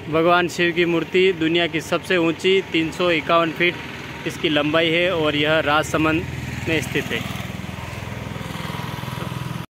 भगवान शिव की मूर्ति दुनिया की सबसे ऊंची 351 फीट इसकी लंबाई है और यह राजसमंद में स्थित है।